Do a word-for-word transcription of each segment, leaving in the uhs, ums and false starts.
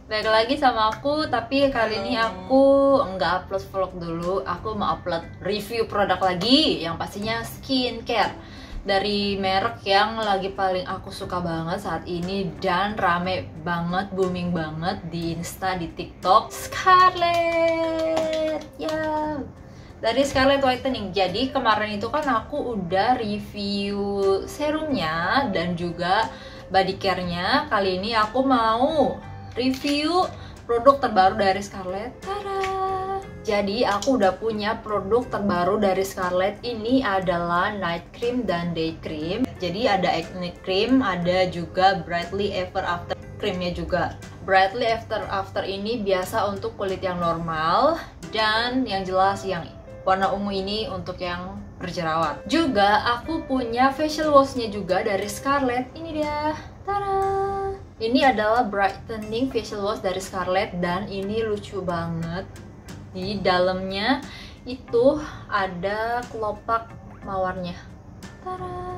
Balik lagi sama aku, tapi kali ini aku nggak upload vlog dulu. Aku mau upload review produk lagi, yang pastinya skincare dari merek yang lagi paling aku suka banget saat ini dan rame banget, booming banget di Insta, di TikTok. Scarlett, ya, dari Scarlett Whitening. Jadi kemarin itu kan aku udah review serumnya dan juga body care-nya. Kali ini aku mau review produk terbaru dari Scarlett. Tada! Jadi aku udah punya produk terbaru dari Scarlett. Ini adalah night cream dan day cream. Jadi ada acne cream, ada juga brightly ever after creamnya juga. Brightly after after ini biasa untuk kulit yang normal, dan yang jelas yang warna ungu ini untuk yang berjerawat. Juga aku punya facial washnya juga dari Scarlett. Ini dia. Tada! Ini adalah brightening facial wash dari Scarlett dan ini lucu banget. Di dalamnya itu ada kelopak mawarnya. Tada!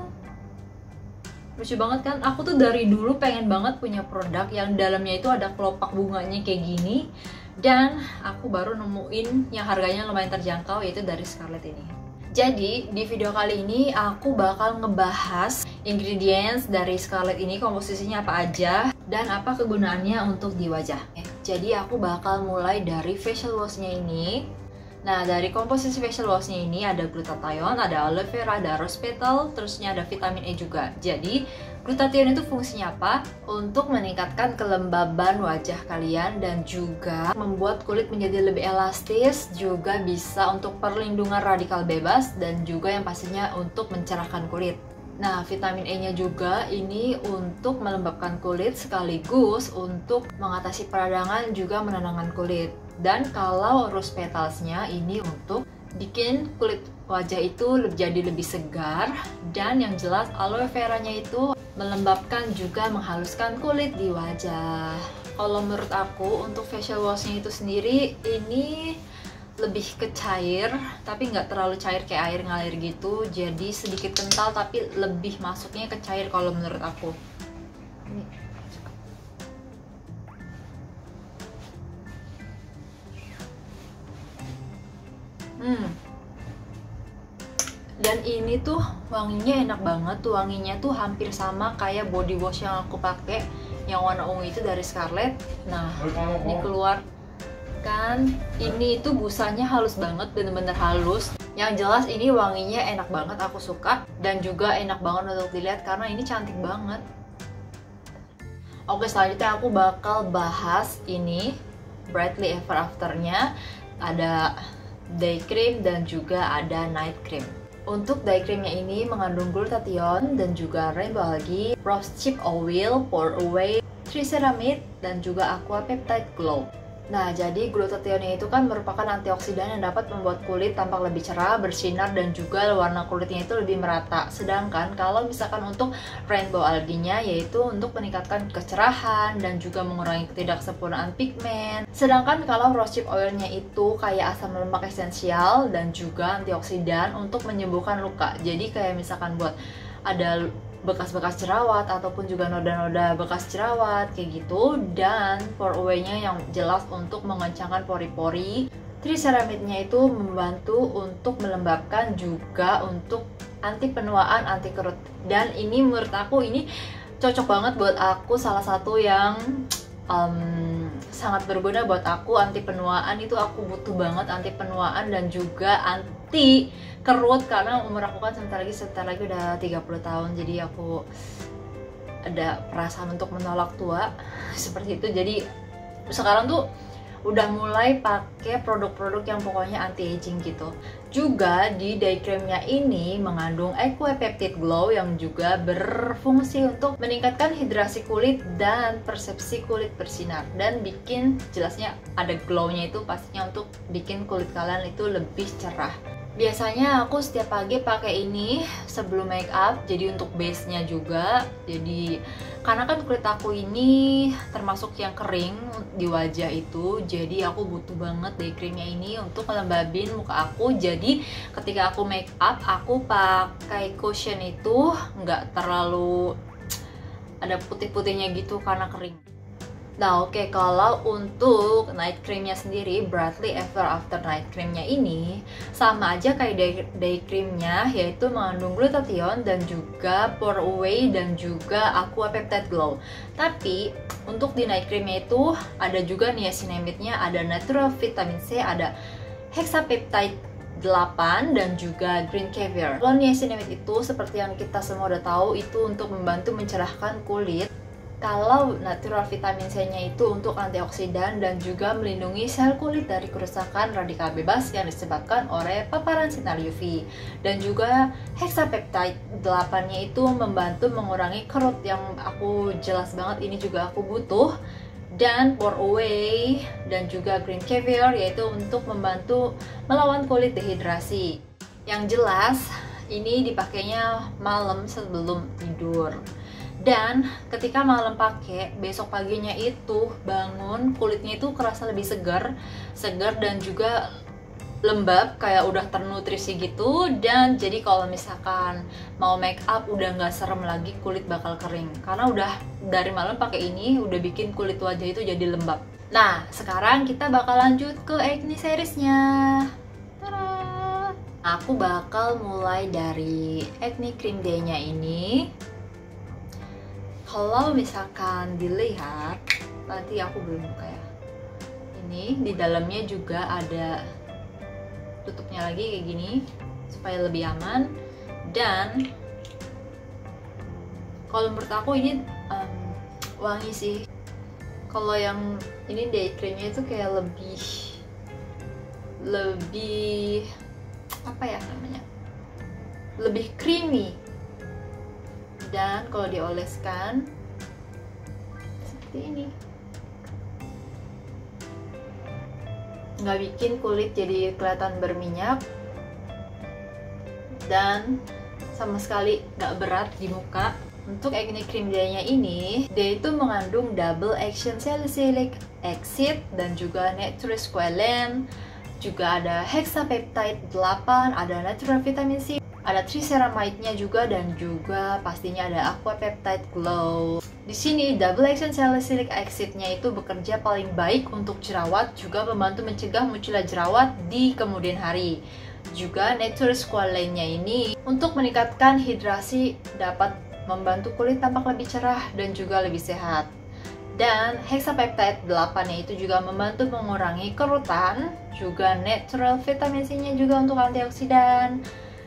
Lucu banget kan? Aku tuh dari dulu pengen banget punya produk yang dalamnya itu ada kelopak bunganya kayak gini. Dan aku baru nemuin yang harganya lumayan terjangkau, yaitu dari Scarlett ini. Jadi di video kali ini aku bakal ngebahas ingredients dari Scarlett ini, komposisinya apa aja dan apa kegunaannya untuk di wajah. Jadi aku bakal mulai dari facial washnya ini. Nah, dari komposisi facial washnya ini ada glutathione, ada aloe vera, ada rose petal, terusnya ada vitamin E juga. Jadi glutathione itu fungsinya apa? Untuk meningkatkan kelembaban wajah kalian dan juga membuat kulit menjadi lebih elastis, juga bisa untuk perlindungan radikal bebas dan juga yang pastinya untuk mencerahkan kulit. Nah, vitamin E-nya juga ini untuk melembabkan kulit sekaligus untuk mengatasi peradangan juga menenangkan kulit. Dan kalau rose petals-nya ini untuk bikin kulit wajah itu jadi lebih segar, dan yang jelas aloe vera-nya itu melembabkan juga menghaluskan kulit di wajah. Kalau menurut aku untuk facial wash-nya itu sendiri ini lebih ke cair, tapi nggak terlalu cair kayak air ngalir gitu, jadi sedikit kental tapi lebih masuknya ke cair kalau menurut aku. Ini. Hmm. Dan ini tuh wanginya enak banget, tuh wanginya tuh hampir sama kayak body wash yang aku pakai yang warna ungu itu dari Scarlett. Nah, ini keluar kan, ini itu busanya halus banget, bener-bener halus. Yang jelas ini wanginya enak banget, aku suka, dan juga enak banget untuk dilihat karena ini cantik banget. Oke, selanjutnya aku bakal bahas ini brightly ever after-nya. Ada day cream dan juga ada night cream. Untuk day creamnya ini mengandung glutathione dan juga rainbow algae, rose chip oil, pour away, triceramide, dan juga aqua peptide glow. Nah, jadi glutathione itu kan merupakan antioksidan yang dapat membuat kulit tampak lebih cerah, bersinar, dan juga warna kulitnya itu lebih merata. Sedangkan kalau misalkan untuk rainbow algae-nya yaitu untuk meningkatkan kecerahan dan juga mengurangi ketidaksempurnaan pigmen. Sedangkan kalau rose chip oil-nya itu kayak asam lemak esensial dan juga antioksidan untuk menyembuhkan luka. Jadi kayak misalkan buat ada bekas-bekas jerawat ataupun juga noda-noda bekas jerawat kayak gitu, dan pour away-nya yang jelas untuk mengencangkan pori-pori. Triceramide-nya itu membantu untuk melembabkan juga untuk anti penuaan, anti kerut. Dan ini menurut aku ini cocok banget buat aku, salah satu yang um, sangat berguna buat aku. Anti penuaan itu aku butuh banget, anti penuaan dan juga anti kerut, karena umur aku kan sebentar lagi sebentar lagi udah tiga puluh tahun, jadi aku ada perasaan untuk menolak tua seperti itu. Jadi sekarang tuh udah mulai pakai produk-produk yang pokoknya anti aging gitu. Juga di day creamnya ini mengandung aqua peptide glow yang juga berfungsi untuk meningkatkan hidrasi kulit dan persepsi kulit bersinar, dan bikin jelasnya ada glownya itu pastinya untuk bikin kulit kalian itu lebih cerah. Biasanya aku setiap pagi pakai ini sebelum make up, jadi untuk base-nya juga. Jadi karena kan kulit aku ini termasuk yang kering di wajah itu, jadi aku butuh banget day creamnya ini untuk melembabin muka aku. Jadi ketika aku make up, aku pakai cushion itu nggak terlalu ada putih-putihnya gitu karena kering. Nah oke, kalau untuk night creamnya sendiri, Brightly Ever After Night Creamnya ini sama aja kayak day, day creamnya, yaitu mengandung glutathione dan juga pour away dan juga aqua peptide glow. Tapi untuk di night creamnya itu ada juga niacinamide-nya, ada natural vitamin C, ada hexapeptide delapan dan juga green caviar. Kalau niacinamide itu seperti yang kita semua udah tahu, itu untuk membantu mencerahkan kulit. Kalau natural vitamin C-nya itu untuk antioksidan dan juga melindungi sel kulit dari kerusakan radikal bebas yang disebabkan oleh paparan sinar U V. Dan juga hexapeptide delapan-nya itu membantu mengurangi kerut yang aku jelas banget ini juga aku butuh. Dan pour away dan juga green caviar yaitu untuk membantu melawan kulit dehidrasi. Yang jelas ini dipakainya malam sebelum tidur. Dan ketika malam pakai, besok paginya itu bangun kulitnya itu kerasa lebih segar, segar dan juga lembab, kayak udah ternutrisi gitu. Dan jadi kalau misalkan mau make up udah nggak serem lagi kulit bakal kering, karena udah dari malam pakai ini udah bikin kulit wajah itu jadi lembab. Nah sekarang kita bakal lanjut ke acne seriesnya. Tada! Aku bakal mulai dari acne cream day-nya ini. Kalau misalkan dilihat, nanti aku belum buka ya. Ini di dalamnya juga ada tutupnya lagi kayak gini supaya lebih aman. Dan kalau menurut aku ini um, wangi sih. Kalau yang ini day creamnya itu kayak lebih lebih apa ya namanya? Lebih creamy. Dan kalau dioleskan seperti ini, nggak bikin kulit jadi kelihatan berminyak dan sama sekali nggak berat di muka. Untuk acne cream day-nya ini, dia itu mengandung double action salicylic acid dan juga nitrosqualane, juga ada hexapeptide delapan, ada natural vitamin C, ada triceramide-nya juga, dan juga pastinya ada aqua peptide glow. Di sini double action salicylic acid-nya itu bekerja paling baik untuk jerawat, juga membantu mencegah munculnya jerawat di kemudian hari. Juga nitrosqualane-nya ini untuk meningkatkan hidrasi, dapat membantu kulit tampak lebih cerah dan juga lebih sehat. Dan hexapeptide delapan-nya itu juga membantu mengurangi kerutan, juga natural vitamin C-nya juga untuk antioksidan.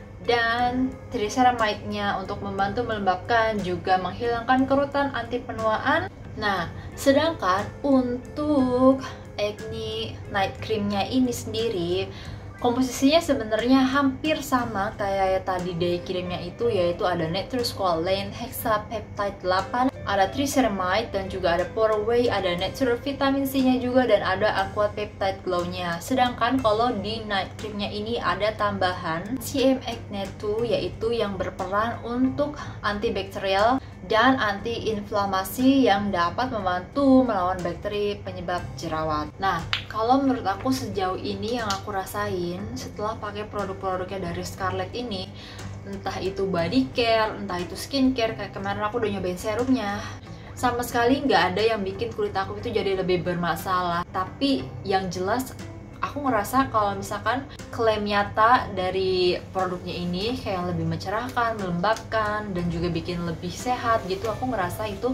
Dan triceramide-nya untuk membantu melembabkan, juga menghilangkan kerutan, anti penuaan. Nah, sedangkan untuk acne night cream-nya ini sendiri, komposisinya sebenarnya hampir sama kayak tadi day cream-nya itu, yaitu ada nitrosqualane, hexapeptide delapan, ada triceramide, dan juga ada pour away, ada natural vitamin C-nya juga, dan ada aqua peptide glow-nya. Sedangkan kalau di night cream-nya ini ada tambahan C M Acne dua, yaitu yang berperan untuk antibakterial dan anti-inflamasi yang dapat membantu melawan bakteri penyebab jerawat. Nah, kalau menurut aku sejauh ini yang aku rasain setelah pakai produk-produknya dari Scarlett ini, entah itu body care, entah itu skincare, kayak kemarin aku udah nyobain serumnya, sama sekali nggak ada yang bikin kulit aku itu jadi lebih bermasalah. Tapi yang jelas aku ngerasa kalau misalkan klaim nyata dari produknya ini kayak lebih mencerahkan, melembabkan, dan juga bikin lebih sehat gitu, aku ngerasa itu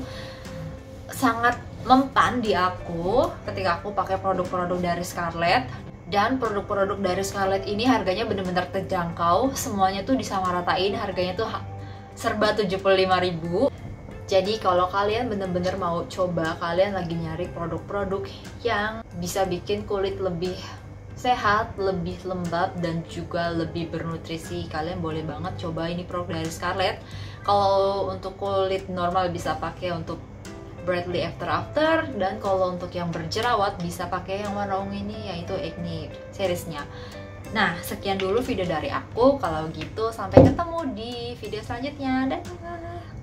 sangat mempan di aku ketika aku pakai produk-produk dari Scarlett. Dan produk-produk dari Scarlett ini harganya bener-bener terjangkau, semuanya tuh disamaratain, harganya tuh serba tujuh puluh lima ribu. Jadi kalau kalian bener-bener mau coba, kalian lagi nyari produk-produk yang bisa bikin kulit lebih sehat, lebih lembab, dan juga lebih bernutrisi, kalian boleh banget coba ini produk dari Scarlett. Kalau untuk kulit normal bisa pakai untuk Brightly After After, dan kalau untuk yang berjerawat bisa pakai yang warna ungu ini, yaitu acne seriesnya. Nah, sekian dulu video dari aku. Kalau gitu sampai ketemu di video selanjutnya. Dadah!